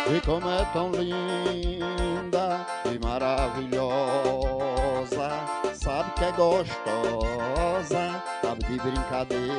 E como é tão linda e maravilhosa, sabe que é gostosa, sabe de brincadeira.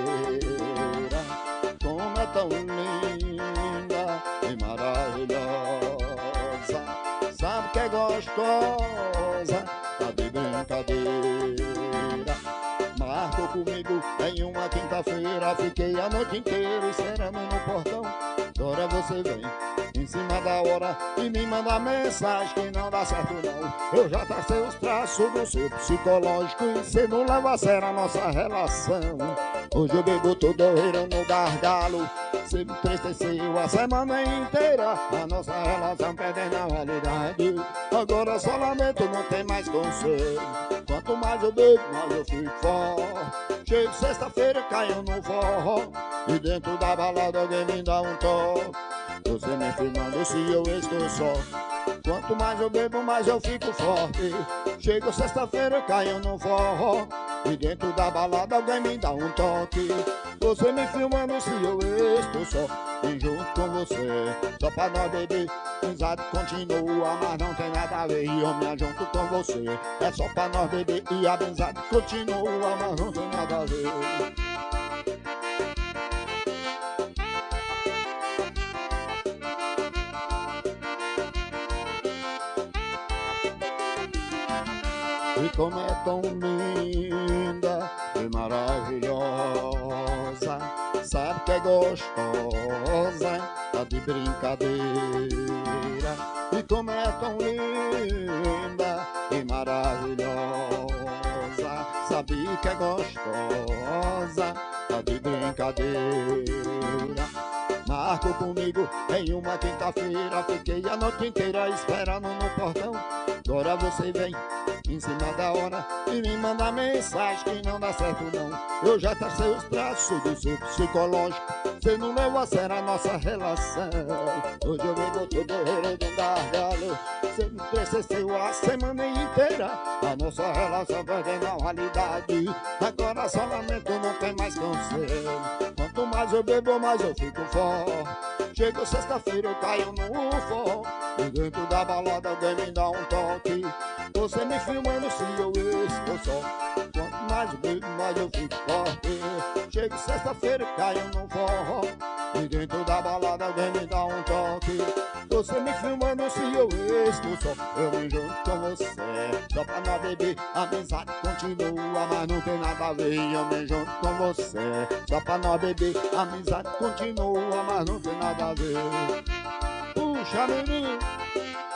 Como é tão linda e maravilhosa, sabe que é gostosa, sabe de brincadeira. Marcou comigo em uma quinta-feira, fiquei a noite inteira esperando no portão. Agora você vem em cima da hora e me manda mensagem que não dá certo não. Eu já tracei os traços do seu psicológico e cê não leva a sério a nossa relação. Hoje eu bebo todo no gargalo, cê me entristeceu a semana inteira, a nossa relação perdendo a validade. Agora só lamento, não tem mais conselho. Quanto mais eu bebo, mais eu fico forte. Chego sexta-feira, caio no forró e dentro da balada alguém me dá um toque. Você me filmando se eu estou só. Quanto mais eu bebo, mais eu fico forte. Chego sexta-feira, caio no forró e dentro da balada alguém me dá um toque. Você me filmando se eu estou só. E junto com você, só pra nós beber. Amizade continua, mas não tem nada a ver. E eu me junto com você, é só pra nós beber. E a amizade continua, mas não tem nada a ver. E como é tão linda e maravilhosa, sabe que é gostosa, tá de brincadeira. E como é tão linda e maravilhosa, sabe que é gostosa, tá de brincadeira. Marcou comigo em uma quinta-feira, fiquei a noite inteira esperando no portão. Agora você vem em cima da hora e me manda mensagem que não dá certo não. Eu já tracei os traços do seu psicológico, cê não levou a sério a nossa relação. Hoje eu bebo todo no gargalo, cê me entristeceu a semana inteira, a nossa relação perdendo a validade. Agora só lamento, não tem mais conselho. Quanto mais eu bebo, mais eu fico forte. Chego sexta-feira, eu caio no forró e dentro da balada alguém me dá um toque. Você me filmando se eu estou só. Quanto mais eu bebo, mais eu fico forte. Chego sexta-feira, caio no forró e dentro da balada alguém me dá um toque. Você me filmando se eu estou só. Eu me junto com você, só pra nós beber. A amizade continua, mas não tem nada a ver. Eu me junto com você, só pra nós beber. A amizade continua, mas não tem nada a ver. Puxa, menino.